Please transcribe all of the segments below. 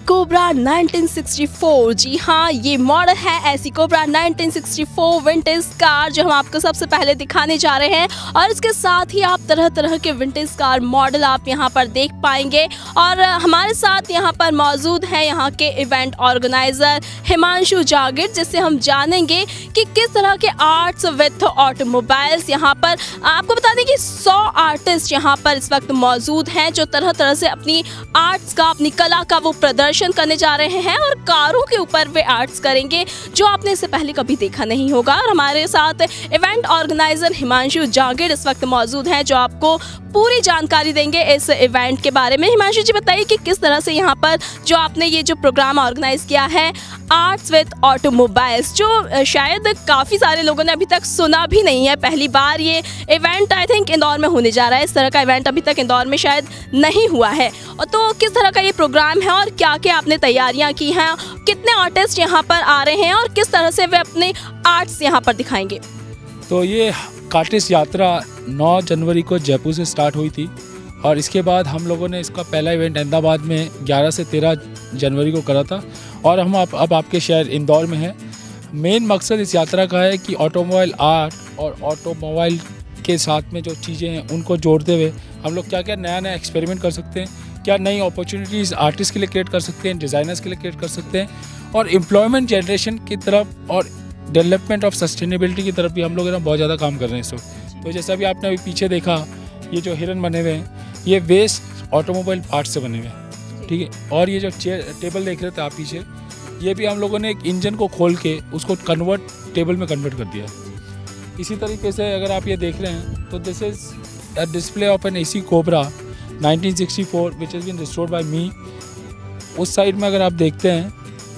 Cobra 1964। जी हाँ, ये model है ऐसी कोबरा 1964 विंटेज कार जो हम आपको सबसे पहले दिखाने जा रहे हैं। और इसके साथ ही आप तरह तरह के विंटेज कार मॉडल आप यहाँ पर देख पाएंगे। और हमारे साथ यहाँ पर मौजूद है यहाँ के इवेंट ऑर्गेनाइजर हिमांशु जागीर, जिससे हम जानेंगे कि किस तरह के आर्ट्स विथ ऑटोमोबाइल्स यहाँ पर। आपको बता दें कि 100 आर्टिस्ट यहाँ पर इस वक्त मौजूद हैं जो तरह तरह से अपनी आर्ट्स का, अपनी कला का वो प्रदर्शन करने जा रहे हैं और कारों के ऊपर वे आर्ट्स करेंगे जो आपने इससे पहले कभी देखा नहीं होगा। और हमारे साथ इवेंट ऑर्गेनाइजर हिमांशु जागीर इस वक्त मौजूद हैं जो आपको पूरी जानकारी देंगे इस इवेंट के बारे में। हिमांशु जी, बताइए कि किस तरह से यहाँ पर जो आपने ये जो प्रोग्राम ऑर्गेनाइज किया है आर्ट्स विद ऑटोमोबाइल्स, जो शायद काफ़ी सारे लोगों ने अभी तक सुना भी नहीं है। पहली बार ये इवेंट आई थिंक इंदौर में होने जा रहा है। इस तरह का इवेंट अभी तक इंदौर में शायद नहीं हुआ है। तो किस तरह का ये प्रोग्राम है और क्या क्या आपने तैयारियां की हैं, कितने आर्टिस्ट यहाँ पर आ रहे हैं और किस तरह से वे अपने आर्ट्स यहाँ पर दिखाएंगे? तो ये आर्टिस्ट यात्रा 9 जनवरी को जयपुर से स्टार्ट हुई थी और इसके बाद हम लोगों ने इसका पहला इवेंट अहमदाबाद में 11 से 13 जनवरी को करा था और हम अब आपके शहर इंदौर में हैं। मेन मकसद इस यात्रा का है कि ऑटोमोबाइल आर्ट और ऑटोमोबाइल के साथ में जो चीज़ें हैं उनको जोड़ते हुए हम लोग क्या क्या नया नया एक्सपेरिमेंट कर सकते हैं, क्या नई अपॉर्चुनिटीज़ आर्टिस्ट के लिए क्रिएट कर सकते हैं, डिज़ाइनर्स के लिए क्रिएट कर सकते हैं और एम्प्लॉयमेंट जनरेशन की तरफ और डेवलपमेंट ऑफ सस्टेनेबिलिटी की तरफ भी हम लोग ना बहुत ज़्यादा काम कर रहे हैं इस वक्त। तो जैसा भी आपने अभी पीछे देखा, ये जो हिरन बने हुए हैं ये वेस्ट ऑटोमोबाइल पार्ट्स से बने हुए हैं, ठीक है। और ये जो टेबल देख रहे थे आप पीछे, ये भी हम लोगों ने एक इंजन को खोल के उसको टेबल में कन्वर्ट कर दिया। इसी तरीके से अगर आप ये देख रहे हैं तो this is a display of an AC Cobra 1964 which has been restored by me. उस साइड में अगर आप देखते हैं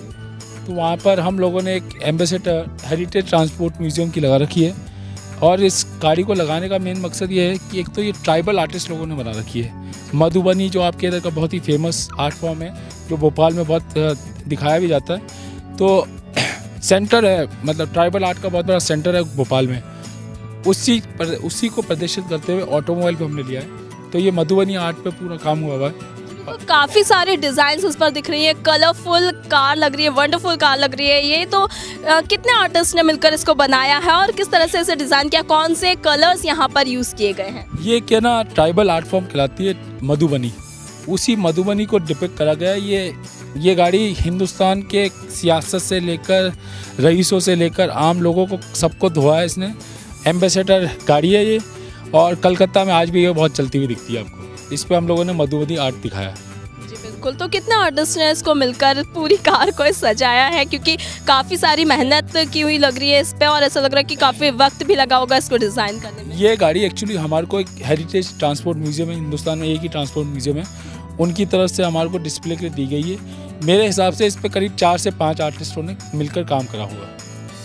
तो वहाँ पर हम लोगों ने एक एम्बेसडर हेरिटेज ट्रांसपोर्ट म्यूज़ियम की लगा रखी है। और इस गाड़ी को लगाने का मेन मकसद ये है कि एक तो ये ट्राइबल आर्टिस्ट लोगों ने बना रखी है। मधुबनी जो आपके इधर का बहुत ही फेमस आर्ट फॉर्म है जो भोपाल में बहुत दिखाया भी जाता है, तो सेंटर है, मतलब ट्राइबल आर्ट का बहुत बड़ा सेंटर है भोपाल में। उसी को प्रदर्शित करते हुए ऑटोमोबाइल को हमने लिया है। तो ये मधुबनी आर्ट पे पूरा काम हुआ है। तो काफ़ी सारे डिज़ाइंस उस पर दिख रही है, कलरफुल कार लग रही है, वंडरफुल कार लग रही है। ये तो कितने आर्टिस्ट ने मिलकर इसको बनाया है और किस तरह से इसे डिज़ाइन किया, कौन से कलर्स यहाँ पर यूज़ किए गए हैं? ये क्या ना ट्राइबल आर्ट फॉर्म कहलाती है मधुबनी, उसी मधुबनी को डिपिक्ट करा गया है। ये गाड़ी हिंदुस्तान के सियासत से लेकर रईसों से लेकर आम लोगों को सबको धोआ है इसने। एम्बेसडर गाड़ी है ये और कलकत्ता में आज भी ये बहुत चलती हुई दिखती है आपको। इस पे हम लोगों ने मधुबनी आर्ट दिखाया। जी बिल्कुल। तो कितने आर्टिस्ट ने इसको मिलकर पूरी कार को सजाया है, क्योंकि काफ़ी सारी मेहनत की हुई लग रही है इस पे और ऐसा लग रहा है कि काफ़ी वक्त भी लगा होगा इसको डिज़ाइन करने में। ये गाड़ी एक्चुअली हमारे को एक हेरिटेज ट्रांसपोर्ट म्यूजियम है, हिंदुस्तान में एक ही ट्रांसपोर्ट म्यूजियम है, उनकी तरफ से हमारे को डिस्प्ले के लिए दी गई है। मेरे हिसाब से इस पर करीब 4 से 5 आर्टिस्टों ने मिलकर काम करा हुआ है।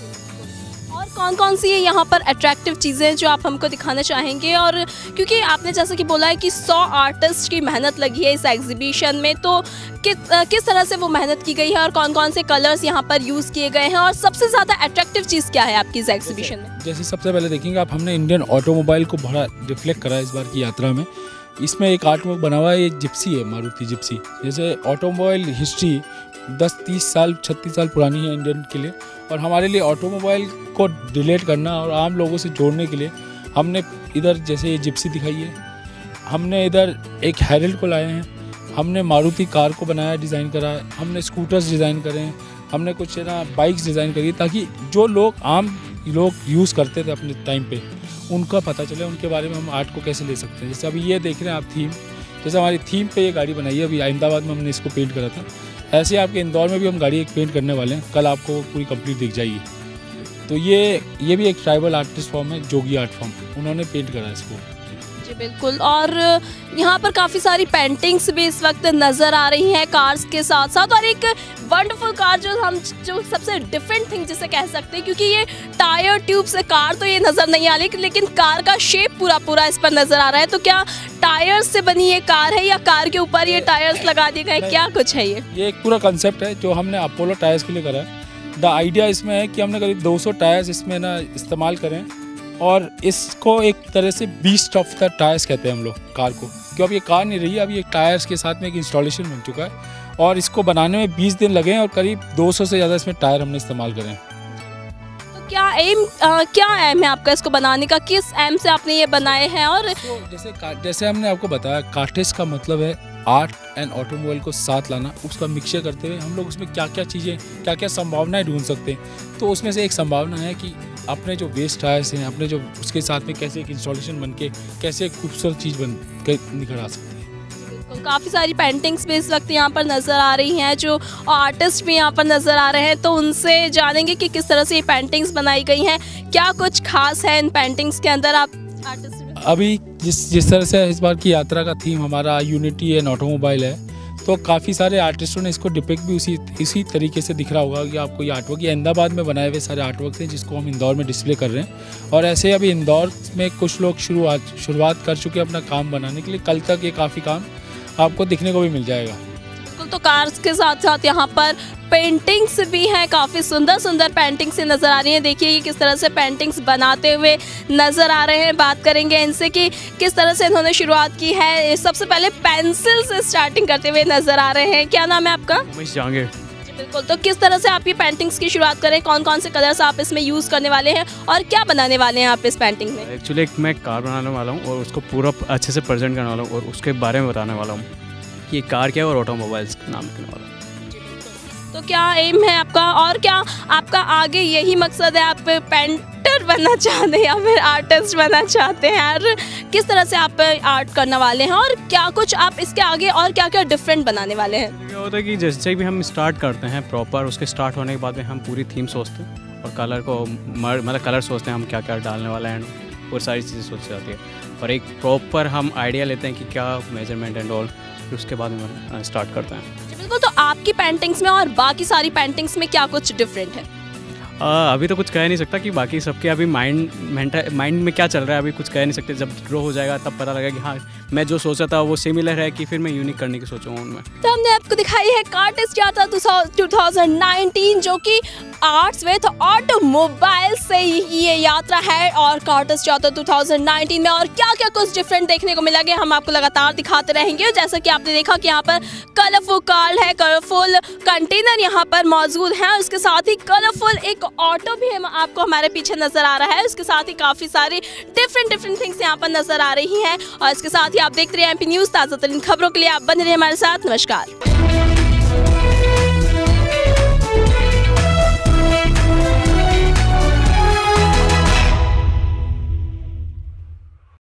कौन कौन सी है यहाँ पर अट्रैक्टिव चीज़ें जो आप हमको दिखाना चाहेंगे? और क्योंकि आपने जैसा कि बोला है कि 100 आर्टिस्ट की मेहनत लगी है इस एग्जीबिशन में, तो किस तरह से वो मेहनत की गई है और कौन कौन से कलर्स यहाँ पर यूज़ किए गए हैं और सबसे ज़्यादा अट्रैक्टिव चीज़ क्या है आपकी इस एग्जीबिशन में? जैसे सबसे पहले देखेंगे आप, हमने इंडियन ऑटोमोबाइल को बड़ा रिफ्लेक्ट करा है इस बार की यात्रा में। इसमें एक आर्टवर्क बना हुआ है, एक जिप्सी है, मारुति जिप्सी। जैसे ऑटोमोबाइल हिस्ट्री 10-30 साल 36 साल पुरानी है इंडियन के लिए, और हमारे लिए ऑटोमोबाइल को रिलेट करना और आम लोगों से जोड़ने के लिए हमने इधर जैसे ये जिप्सी दिखाई है, हमने इधर एक हेरल्ड को लाए हैं, हमने मारुति कार को बनाया, डिज़ाइन करा है, हमने स्कूटर्स डिज़ाइन करे हैं, हमने कुछ ना बाइक्स डिज़ाइन करी ताकि जो लोग आम लोग यूज़ करते थे अपने टाइम पे उनका पता चले, उनके बारे में हम आर्ट को कैसे ले सकते हैं। जैसे अभी ये देख रहे हैं आप थीम, जैसे हमारी थीम पे ये गाड़ी बनाई है, अभी अहमदाबाद में हमने इसको पेंट करा था, ऐसे आपके इंदौर में भी हम गाड़ी एक पेंट करने वाले हैं, कल आपको पूरी कंप्लीट दिख जाएगी। तो ये भी एक ट्राइबल आर्टिस्ट फॉर्म है, जोगी आर्ट फॉर्म, उन्होंने पेंट करा इसको। जी बिल्कुल। और यहाँ पर काफ़ी सारी पेंटिंग्स भी इस वक्त नज़र आ रही हैं कार्स के साथ साथ, और एक वंडरफुल कार जो सबसे डिफरेंट थिंग जिसे कह सकते हैं, क्योंकि ये टायर ट्यूब से कार तो ये नज़र नहीं आ रही, लेकिन कार का शेप पूरा इस पर नज़र आ रहा है। तो क्या टायर्स से बनी ये कार है या कार के ऊपर ये टायर्स लगा दिए गए, क्या कुछ है ये? एक पूरा कंसेप्ट है जो हमने अपोलो टायर्स के लिए करा है। द आइडिया इसमें है कि हमने करीब 200 टायर्स इसमें ना इस्तेमाल करें और इसको एक तरह से बीस्ट ऑफ द टायर्स कहते हैं हम लोग कार को, क्योंकि अब ये कार नहीं रही है, अब ये टायर्स के साथ में एक इंस्टॉलेशन बन चुका है और इसको बनाने में 20 दिन लगे हैं और करीब 200 से ज़्यादा इसमें टायर हमने इस्तेमाल करे हैं। तो क्या एम है आपका इसको बनाने का, किस एम से आपने ये बनाए हैं? और जैसे हमने आपको बताया, कार्टेज का मतलब है आर्ट एंड ऑटोमोबाइल को साथ लाना, उसका मिक्सचर करते हुए हम लोग उसमें क्या क्या चीज़ें, क्या क्या संभावनाएं ढूंढ सकते हैं। तो उसमें से एक संभावना है कि अपने जो वेस्ट टायर्स हैं, अपने जो उसके साथ में कैसे एक इंस्टॉलेशन बन के कैसे एक खूबसूरत चीज़ बन के निकल आ सकती है। काफ़ी सारी पेंटिंग्स भी इस वक्त यहाँ पर नज़र आ रही हैं, जो आर्टिस्ट भी यहाँ पर नज़र आ रहे हैं, तो उनसे जानेंगे कि किस तरह से ये पेंटिंग्स बनाई गई हैं, क्या कुछ खास है इन पेंटिंग्स के अंदर। आप आर्टिस्ट अभी जिस तरह से इस बार की यात्रा का थीम हमारा यूनिटी एंड ऑटोमोबाइल है, तो काफ़ी सारे आर्टिस्टों ने इसको डिपिक्ट भी इसी तरीके से दिख रहा होगा कि आपको ये आर्टवर्क, ये अहमदाबाद में बनाए हुए सारे आर्टवर्क हैं जिसको हम इंदौर में डिस्प्ले कर रहे हैं। और ऐसे अभी इंदौर में कुछ लोग शुरुआत कर चुके हैं अपना काम बनाने के लिए। कल तक ये काफ़ी काम आपको दिखने को भी मिल जाएगा। बिल्कुल, तो कार्स के साथ साथ यहाँ पर पेंटिंग्स भी हैं, काफ़ी सुंदर सुंदर पेंटिंग्स नज़र आ रही हैं। देखिए ये किस तरह से पेंटिंग्स बनाते हुए नज़र आ रहे हैं। बात करेंगे इनसे कि किस तरह से इन्होंने शुरुआत की है। सबसे पहले पेंसिल से स्टार्टिंग करते हुए नज़र आ रहे हैं। क्या नाम है आपका? उमेश जहांगीर। बिल्कुल, तो किस तरह से आप ये पेंटिंग्स की शुरुआत करें, कौन कौन से कलर्स आप इसमें यूज़ करने वाले हैं और क्या बनाने वाले हैं आप इस पेंटिंग में? एक्चुअली मैं कार बनाने वाला हूँ और उसको पूरा अच्छे से प्रेजेंट करने वाला हूँ और उसके बारे में बताने वाला हूँ कि कार क्या है और ऑटोमोबाइल्स का नाम लिखने वाला हूँ। तो क्या एम है आपका, और क्या आपका आगे यही मकसद है, आप पेंटर बनना चाहते हैं या फिर आर्टिस्ट बनना चाहते हैं, और किस तरह से आप आर्ट करने वाले हैं और क्या कुछ आप इसके आगे और क्या क्या डिफरेंट बनाने वाले हैं? क्या होता है कि जैसे भी हम स्टार्ट करते हैं प्रॉपर, उसके स्टार्ट होने के बाद में हम पूरी थीम सोचते हैं और कलर को मतलब कलर सोचते हैं हम क्या क्या डालने वाले हैं, वो सारी चीज़ें सोची जाती है और एक प्रॉपर हम आइडिया लेते हैं कि क्या मेजरमेंट एंड ऑल, फिर उसके बाद हम स्टार्ट करते हैं। बिल्कुल, तो आपकी पेंटिंग्स में और बाकी सारी पेंटिंग्स में क्या कुछ डिफरेंट है? अभी तो कुछ कह नहीं सकता कि बाकी सबके अभी माइंड में क्या चल रहा है, अभी कुछ कह नहीं सकते। जब ड्रॉ हो जाएगा तब पता लगेगा कि हाँ मैं जो सोचा था वो सिमिलर है कि फिर मैं यूनिक करने की सोचा हूँ उनमें। तो हमने आपको दिखाई है कार्टिस्ट यात्रा 2019, जो कि आर्ट्स विद ऑटोमोबाइल से ये यात्रा है। और कार्टिस्ट यात्रा 2019 में और क्या क्या कुछ डिफरेंट देखने को मिलेगा हम आपको लगातार दिखाते रहेंगे। जैसा कि आपने देखा कि यहाँ पर कलरफुल कार है, कलरफुल कंटेनर यहाँ पर मौजूद है, उसके साथ ही कलरफुल एक ऑटो भी आपको हमारे पीछे नजर आ रहा है। उसके साथ ही काफ़ी सारी डिफरेंट थिंग्स यहाँ पर नजर आ रही हैं। और इसके साथ ही आप देखते रहिए एमपी न्यूज़, ताज़ा तरीन खबरों के लिए आप बने रहिए हमारे साथ। नमस्कार।